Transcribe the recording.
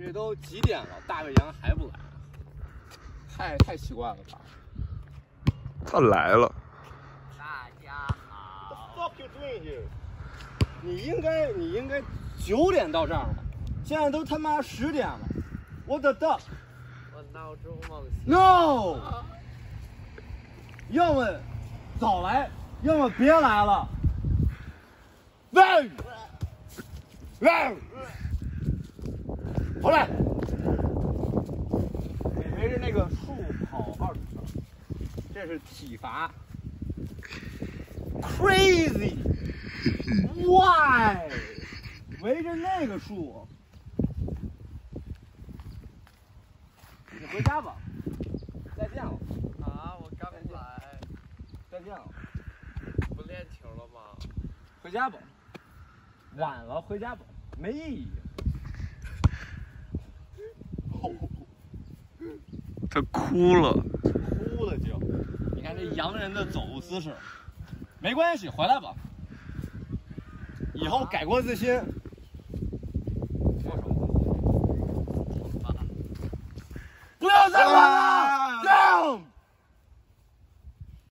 这都几点了，大卫杨还不来？太奇怪了吧？ 他来了。 大家好。 What the fuck you doing here？ 你应该9点到这儿了，现在都他妈10点了。What the duck？ 我闹钟梦醒。 No， 要么早来，要么别来了。喂，回来！得围着那个树跑20圈，这是体罚。Crazy， why？ 围着那个树。你回家吧，再见了。 啊，我刚来。 再见了， 不练球了吗？ 回家吧。晚了，回家吧，没意义。 他哭了， 哭了就。你看这洋人的走路姿势，没关系，回来吧。以后改过自新。不要再玩了 ，down。